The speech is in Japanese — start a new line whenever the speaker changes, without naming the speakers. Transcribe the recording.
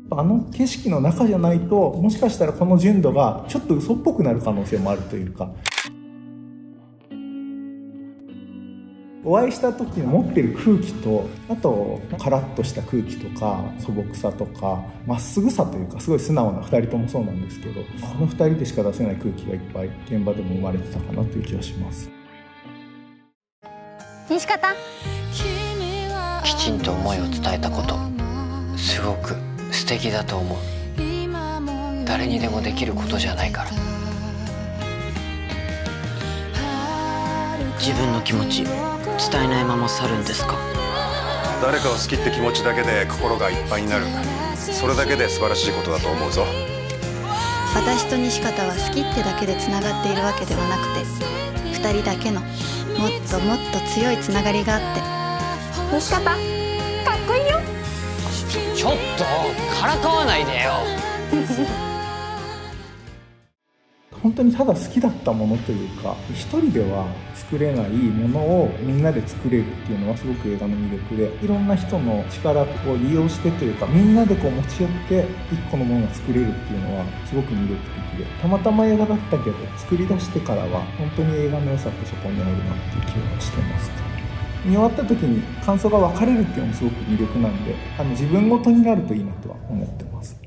あの景色の中じゃないと、もしかしたらこの純度がちょっと嘘っぽくなる可能性もあるというか、お会いした時に持ってる空気と、あとカラッとした空気とか素朴さとかまっすぐさというか、すごい素直な2人ともそうなんですけど、あの2人でしか出せない空気がいっぱい現場でも生まれてたかなという気がします。
西方、
きちんと思いを伝えたこと、すごく素敵だと思う。誰にでもできることじゃないから。
自分の気持ち伝えないまま去るんですか？
誰かを好きって気持ちだけで心がいっぱいになる、それだけで素晴らしいことだと思うぞ。
私と西方は好きってだけでつながっているわけではなくて、2人だけのもっともっと強いつながりがあって。
西方、かっこいいよ。
ちょっとからかわないでよ。
本当にただ好きだったものというか、一人では作れないものをみんなで作れるっていうのはすごく映画の魅力で、いろんな人の力を利用してというか、みんなでこう持ち寄って一個のものが作れるっていうのはすごく魅力的で、たまたま映画だったけど作り出してからは本当に映画の良さってそこにあるなっていう気がしてますか。見終わった時に感想が分かれるっていうのもすごく魅力なんで、自分ごとになるといいなとは思ってます。